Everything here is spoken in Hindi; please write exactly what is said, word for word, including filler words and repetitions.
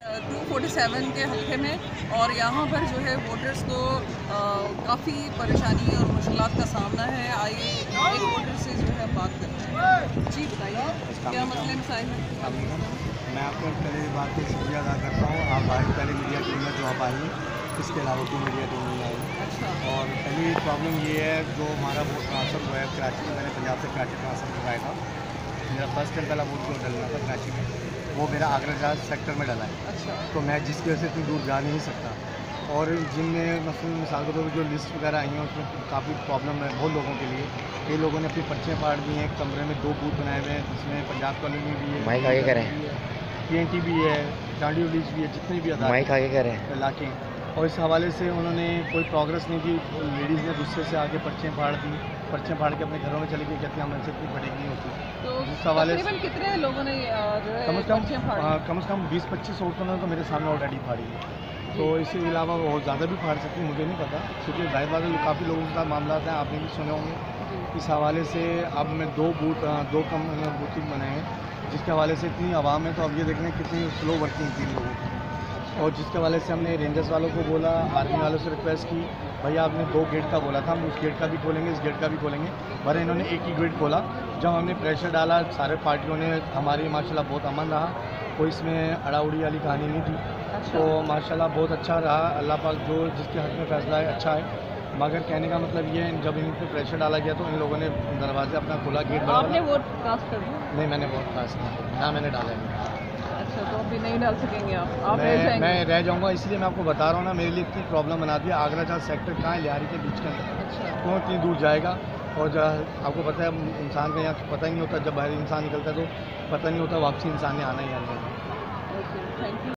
टू फोर्टी सेवन के हल्के में और यहाँ पर जो है वोटर्स को काफ़ी परेशानी और मुश्किलात का सामना है। आइए एक वोटर से जो है बात करते हैं। जी बताइए क्या मसले मसाइल हैं? मैं आपको पहले बात को शुक्रिया अदा करता हूँ। आप आज पहले मीडिया टीम में जो आप आई हैं, इसके अलावा कोई मीडिया टीम नहीं आई। अच्छा। और पहली प्रॉब्लम ये है, जो हमारा वोट ट्रांसफ़र हुआ है कराची में, मैंने पंजाब से कराची ट्रांसफ़र करवाया था। मेरा फर्स्ट टाइम पहला वोट जो डलना था कराची में, वो मेरा आगरा जहाज सेक्टर में डला है। अच्छा। तो मैं जिसकी वजह से इतनी दूर जा नहीं सकता। और जिनमें मसलन मिसाल के तौर पर जो लिस्ट वगैरह आई हैं, उसमें काफ़ी प्रॉब्लम है बहुत लोगों के लिए। कई लोगों ने अपनी पर्चियाँ फाड़ दी हैं। कमरे में दो बूथ बनाए हुए हैं, जिसमें पंजाब कॉलोनी भी है, माइक आगे करें, पी एन टी भी है, चांडी उलीस भी है, जितने भी अदा माइक आगे करें इलाके। और इस हवाले से उन्होंने कोई प्रोग्रेस नहीं की। लेडीज़ ने गुस्से से आके पर्चियाँ फाड़ दी, पर्चियाँ फाड़ के अपने घरों में चली गई, कहती हैं हमसे इतनी फटेगी नहीं होती। तो इस हवाले से कितने लोगों ने जो है कम से पर्चियाँ कम फाड़ी? हाँ, कम से कम बीस पच्चीस औरतों ने तो मेरे सामने ऑलरेडी फाड़ी है। तो इसके अलावा वो ज़्यादा भी फाड़ सकती, मुझे नहीं पता, क्योंकि जाहिर बात है काफ़ी लोगों के साथ मामला हैं, आपने भी सुने होंगे। इस हवाले से अब मैं दो बूथ दो कम बूथिंग बनाए हैं, जिसके हवाले से इतनी आवाम है। तो अब ये देख रहे हैं कितनी स्लो वर्किंग थी लोगों की। और जिसके हवाले से हमने रेंजर्स वालों को बोला, आर्मी वालों से रिक्वेस्ट की, भैया आपने दो गेट का बोला था, हम उस गेट का भी खोलेंगे, इस गेट का भी खोलेंगे। पर इन्होंने एक ही गेट खोला। जब हमने प्रेशर डाला, सारे पार्टियों ने, हमारी माशाल्लाह बहुत अमन रहा, कोई इसमें अड़ाउड़ी वाली कहानी नहीं थी। तो माशाल्लाह बहुत अच्छा रहा। अल्लाह पाक जो जिसके हक़ में फ़ैसला है अच्छा है। मगर कहने का मतलब ये है, जब इन पर प्रेशर डाला गया तो इन लोगों ने दरवाज़ा अपना खोला, गेट बना। आपने वोट कास्ट कर दिया? नहीं, मैंने वोट कास्ट नहीं, ना मैंने डाला है। अच्छा, तो अभी नहीं डाल सकेंगे आप? आप मैं रह जाएंगे? मैं रह जाऊँगा, इसलिए मैं आपको बता रहा हूँ ना, मेरे लिए इतनी प्रॉब्लम बना दी है। आगरा जहाँ सेक्टर कहाँ है, लिहारी के बीच के अंदर, अच्छा। कौन इतनी दूर जाएगा? और जो आपको पता है, इंसान का यहाँ पता ही नहीं होता, जब बाहर इंसान निकलता है तो पता नहीं होता वापसी इंसान ने आना ही आना है। Okay, thank you.